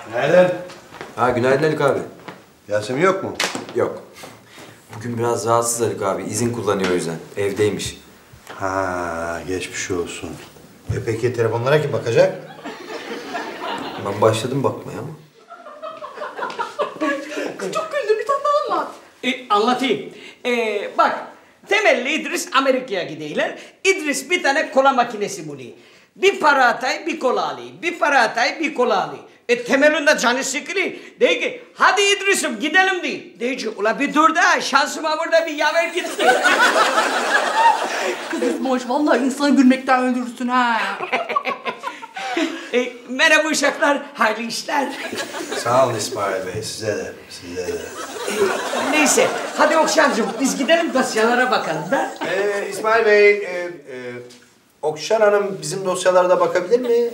Günaydın. Ha günaydın Haluk abi. Yasemin yok mu? Yok. Bugün biraz rahatsız Haluk abi. İzin kullanıyor o yüzden. Evdeymiş. Ha, geçmiş olsun. Peki telefonlara kim bakacak? Ben başladım bakmaya ama. Çok güldüm, bir tane daha anlat. Anlatayım. Bak, temelli İdris Amerika'ya gidiyorlar. İdris bir tane kola makinesi buluyor. Bir para atay, bir kola alıyor. Bir para atay, bir kola alıyor. Temel'in de canı sıkılıyor. Diyor ki, hadi İdris'im gidelim diyor. Diyor ki, ula bir dur da şansıma burada bir yaver gitti. Kız İsmoş, vallahi insanı gülmekten öldürürsün ha. Merhaba uşaklar, hayırlı işler. Sağ olun İsmail Bey, size de, size de. Neyse, hadi Okşancığım biz gidelim dosyalara bakalım da. İsmail Bey, Okşan Hanım bizim dosyalara da bakabilir mi?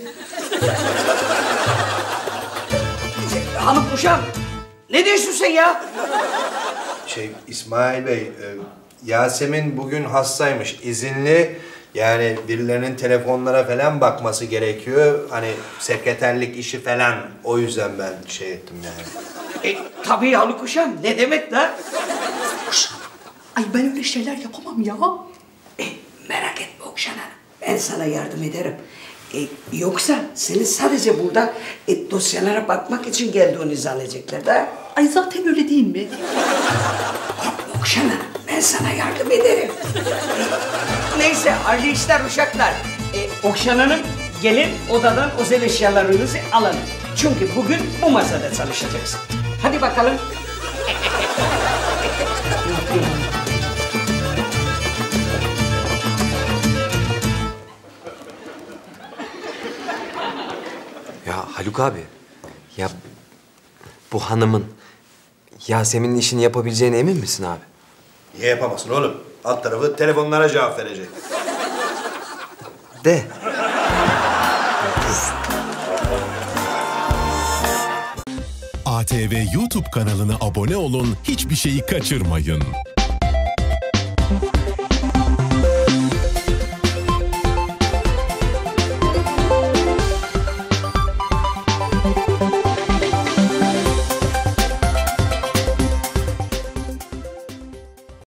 Hanım uşağım, ne diyorsun sen ya? İsmail Bey, Yasemin bugün hastaymış, izinli. Yani birilerinin telefonlara falan bakması gerekiyor. Hani sekreterlik işi falan. O yüzden ben şey ettim yani. Tabii Haluk uşağım, ne demek la? Ay ben öyle şeyler yapamam ya. Merak etme Okşan Hanım, ben sana yardım ederim. Yoksa seni sadece burada dosyalara bakmak için geldiğini zannedecekler de. Ay zaten öyle değil mi? Okşan Hanım, ben sana yardım ederim. Neyse, hayırlı işler uşaklar. Okşan Hanım, gelin odadan özel eşyalarınızı alın. Çünkü bugün bu masada çalışacaksın. Hadi bakalım. Ya Haluk abi. Ya bu hanımın Yasemin'in işini yapabileceğine emin misin abi? Niye yapamasın oğlum? Alt tarafı telefonlara cevap verecek. De. ATV YouTube kanalına abone olun, hiçbir şeyi kaçırmayın.